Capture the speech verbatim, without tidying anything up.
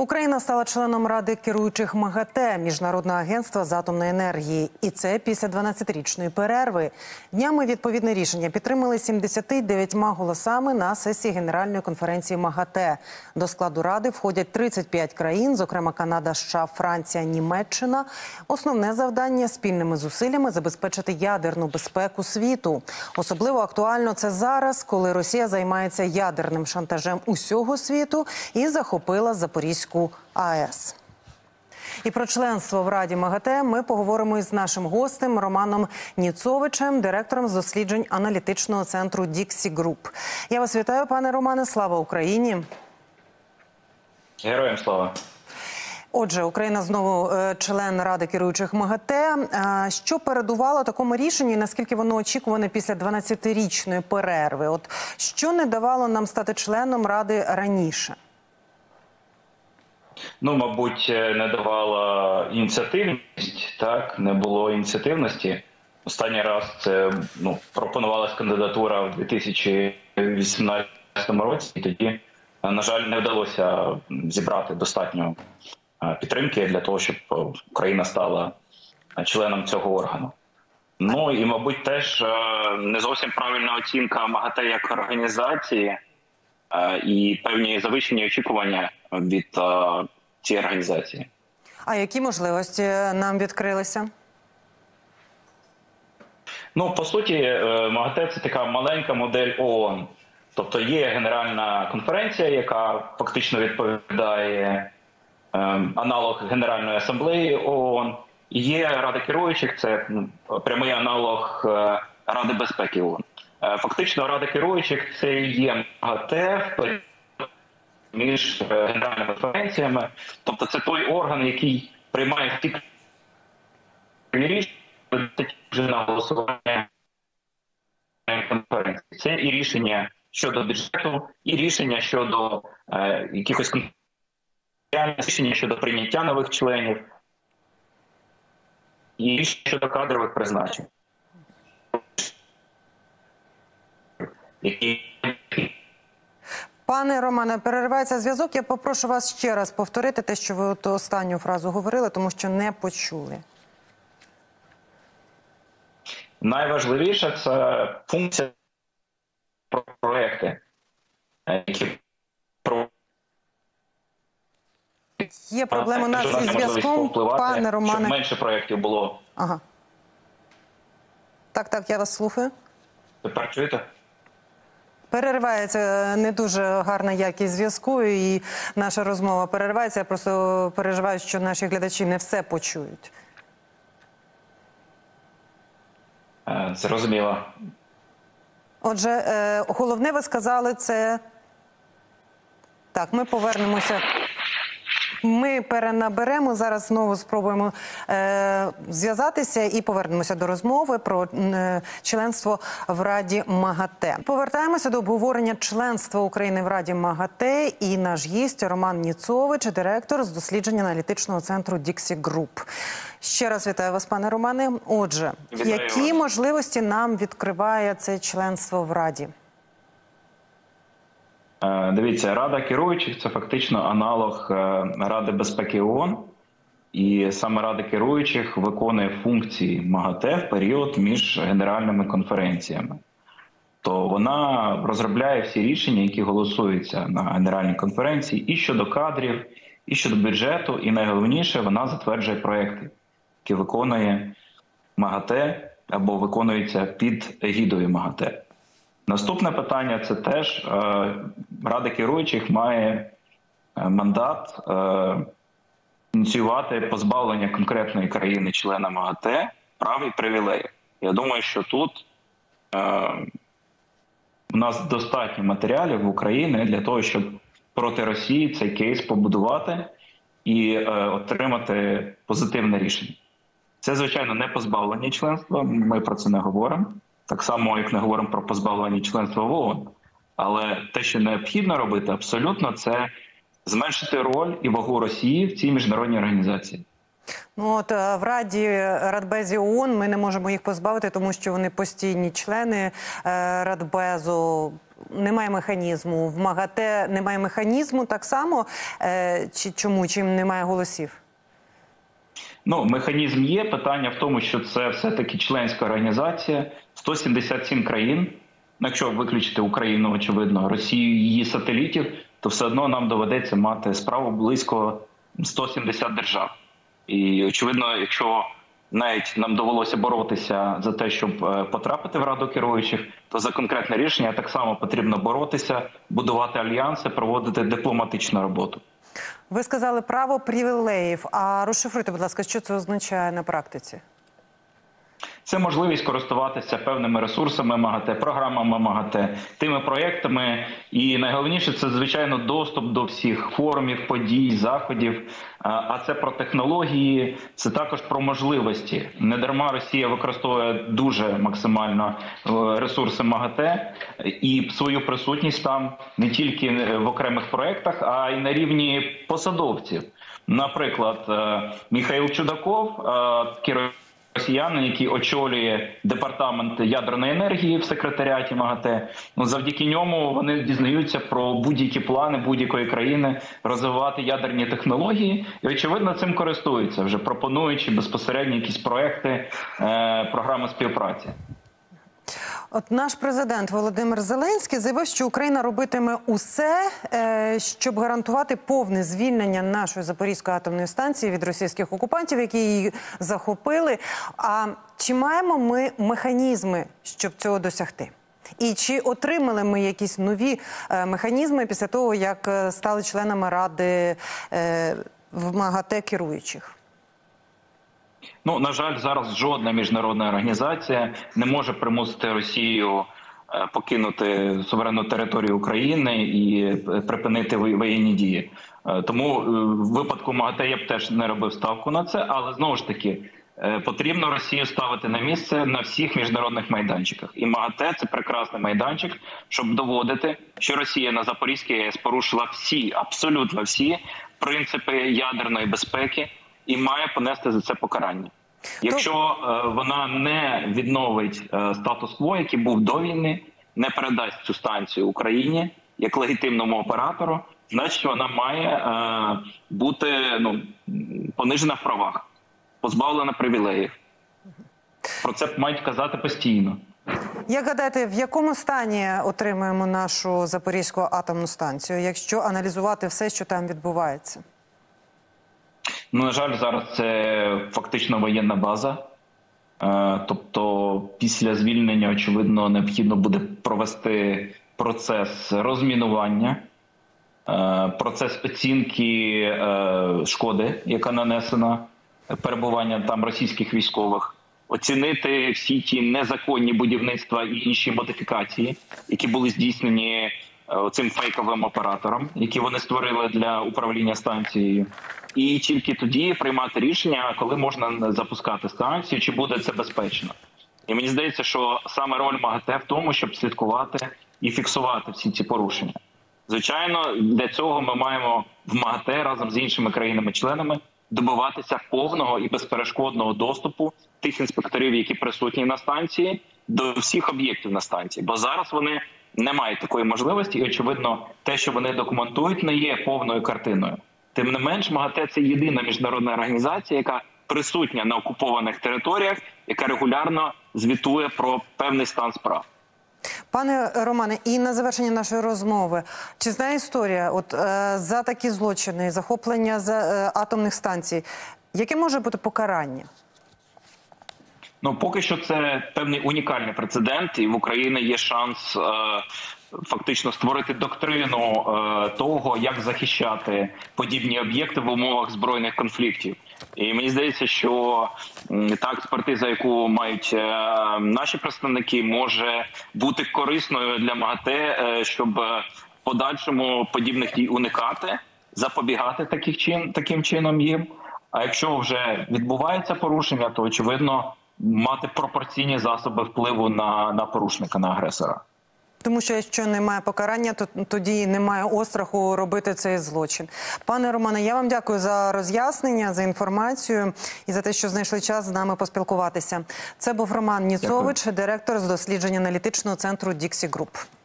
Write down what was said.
Україна стала членом Ради керуючих МАГАТЕ – Міжнародного агентства з атомної енергії. І це після дванадцятирічної перерви. Днями відповідне рішення підтримали сімдесят дев'ять голосами на сесії Генеральної конференції МАГАТЕ. До складу Ради входять тридцять п'ять країн, зокрема Канада, США, Франція, Німеччина. Основне завдання – спільними зусиллями забезпечити ядерну безпеку світу. Особливо актуально це зараз, коли Росія займається ядерним шантажем усього світу і захопила Запорізьку АЕС. І про членство в Раді МАГАТЕ ми поговоримо із нашим гостем Романом Ніцовичем, директором з досліджень аналітичного центру Діксі Груп. Я вас вітаю, пане Романе. Слава Україні! Героям слава! Отже, Україна знову член Ради керуючих МАГАТЕ. Що передувало такому рішенню і наскільки воно очікуване після дванадцятирічної перерви? От що не давало нам стати членом Ради раніше? Ну, мабуть, не давала ініціативність, так, не було ініціативності. Останній раз це, ну, пропонувалась кандидатура в дві тисячі вісімнадцятому році, і тоді, на жаль, не вдалося зібрати достатньо підтримки для того, щоб Україна стала членом цього органу. Ну, і, мабуть, теж не зовсім правильна оцінка МАГАТЕ як організації і певні завищені очікування від uh, цієї організації. А які можливості нам відкрилися? Ну, по суті, МАГАТЕ – це така маленька модель ООН. Тобто є Генеральна конференція, яка фактично відповідає е, аналог Генеральної асамблеї ООН. І є Рада керуючих – це ну, прямий аналог е, Ради безпеки ООН. Е, фактично, Рада керуючих – це є МАГАТЕ між генеральними конференціями. Тобто це той орган, який приймає ті рішення вже на голосування конференції. Це і рішення щодо бюджету, і рішення щодо е, якихось рішення щодо прийняття нових членів, і рішення щодо кадрових призначень. Які Пане Романе, переривається зв'язок. Я попрошу вас ще раз повторити те, що ви от останню фразу говорили, тому що не почули. Найважливіше – це функція проєкти, які Є проблема у нас із зв'язком, пане Романе. Щоб менше проєктів було. Ага. Так, так, я вас слухаю. Тепер чуєте? Переривається не дуже гарна якість зв'язку, і наша розмова переривається. Я просто переживаю, що наші глядачі не все почують. Зрозуміло. Отже, головне ви сказали це... Так, ми повернемося... Ми перенаберемо, зараз знову спробуємо е, зв'язатися і повернемося до розмови про е, членство в Раді МАГАТЕ. Повертаємося до обговорення членства України в Раді МАГАТЕ, і наш гість Роман Ніцович, директор з дослідження аналітичного центру Діксі Груп. Ще раз вітаю вас, пане Романе. Отже, вітаю які вас. можливості нам відкриває це членство в Раді? Дивіться, Рада керуючих – це фактично аналог Ради безпеки ООН. І саме Рада керуючих виконує функції МАГАТЕ в період між генеральними конференціями. То вона розробляє всі рішення, які голосуються на генеральній конференції, і щодо кадрів, і щодо бюджету, і найголовніше, вона затверджує проекти, які виконує МАГАТЕ або виконуються під егідою МАГАТЕ. Наступне питання – це теж е, Рада керуючих має мандат е, ініціювати позбавлення конкретної країни-члена МАГАТЕ прав і привілеїв. Я думаю, що тут е, у нас достатньо матеріалів в Україні для того, щоб проти Росії цей кейс побудувати і е, отримати позитивне рішення. Це, звичайно, не позбавлення членства, ми про це не говоримо. Так само, як не говоримо про позбавлення членства в ООН. Але те, що необхідно робити, абсолютно, це зменшити роль і вагу Росії в цій міжнародній організації. Ну от в Раді, Радбезі ООН ми не можемо їх позбавити, тому що вони постійні члени Радбезу. немає механізму. В МАГАТЕ немає механізму так само? Е, чи чому? Чим немає голосів? Ну, механізм є. Питання в тому, що це все-таки членська організація, сто сімдесят сім країн. Якщо виключити Україну, очевидно, Росію, її сателітів, то все одно нам доведеться мати справу близько сто сімдесят держав. І, очевидно, якщо навіть нам довелося боротися за те, щоб потрапити в Раду керуючих, то за конкретне рішення так само потрібно боротися, будувати альянси, проводити дипломатичну роботу. Ви сказали право привілеїв. А розшифруйте, будь ласка, що це означає на практиці? Це можливість користуватися певними ресурсами МАГАТЕ, програмами МАГАТЕ, тими проєктами. І найголовніше – це, звичайно, доступ до всіх форумів, подій, заходів. А це про технології, це також про можливості. Недарма Росія використовує дуже максимально ресурси МАГАТЕ і свою присутність там не тільки в окремих проєктах, а й на рівні посадовців. Наприклад, Михаїл Чудаков, керівник росіянин, який очолює департамент ядерної енергії в секретаріаті МАГАТЕ, ну, завдяки ньому вони дізнаються про будь-які плани будь-якої країни розвивати ядерні технології і, очевидно, цим користуються, вже пропонуючи безпосередньо якісь проекти, е, програми співпраці. От наш президент Володимир Зеленський заявив, що Україна робитиме усе, щоб гарантувати повне звільнення нашої Запорізької атомної станції від російських окупантів, які її захопили. А чи маємо ми механізми, щоб цього досягти? І чи отримали ми якісь нові механізми після того, як стали членами Ради в МАГАТЕ керуючих? Ну, на жаль, зараз жодна міжнародна організація не може примусити Росію покинути суверенну територію України і припинити воєнні дії. Тому в випадку МАГАТЕ я б теж не робив ставку на це, але знову ж таки потрібно Росію ставити на місце на всіх міжнародних майданчиках. І МАГАТЕ – це прекрасний майданчик, щоб доводити, що Росія на Запорізькій АЕС порушила всі, абсолютно всі принципи ядерної безпеки і має понести за це покарання. Якщо е, вона не відновить е, статус-кво, який був до війни, не передасть цю станцію Україні як легітимному оператору, значить вона має е, бути ну, понижена в правах, позбавлена привілеїв. Про це мають казати постійно. Як гадаєте, в якому стані отримуємо нашу Запорізьку атомну станцію, якщо аналізувати все, що там відбувається? Ну, на жаль, зараз це фактично воєнна база. Тобто після звільнення, очевидно, необхідно буде провести процес розмінування, процес оцінки шкоди, яка нанесена перебуванням там російських військових, оцінити всі ті незаконні будівництва і інші модифікації, які були здійснені цим фейковим оператором, які вони створили для управління станцією. І тільки тоді приймати рішення, коли можна запускати станцію, чи буде це безпечно. І мені здається, що саме роль МАГАТЕ в тому, щоб слідкувати і фіксувати всі ці порушення. Звичайно, для цього ми маємо в МАГАТЕ разом з іншими країнами-членами добиватися повного і безперешкодного доступу тих інспекторів, які присутні на станції, до всіх об'єктів на станції. Бо зараз вони не мають такої можливості, і, очевидно, те, що вони документують, не є повною картиною. Тим не менш, МАГАТЕ – це єдина міжнародна організація, яка присутня на окупованих територіях, яка регулярно звітує про певний стан справ. Пане Романе, і на завершення нашої розмови, чи знає історія, от е, за такі злочини, захоплення за, е, атомних станцій, яке може бути покарання? Ну, поки що це певний унікальний прецедент, і в Україні є шанс е, фактично створити доктрину е, того, як захищати подібні об'єкти в умовах збройних конфліктів. І мені здається, що та експертиза, яку мають е, наші представники, може бути корисною для МАГАТЕ, е, щоб в подальшому подібних дій уникати, запобігати таких чин, таким чином їм. А якщо вже відбувається порушення, то, очевидно, мати пропорційні засоби впливу на, на порушника, на агресора. Тому що якщо немає покарання, то тоді немає остраху робити цей злочин. Пане Романе, я вам дякую за роз'яснення, за інформацію і за те, що знайшли час з нами поспілкуватися. Це був Роман Ніцович, директор з досліджень аналітичного центру Dixie Group.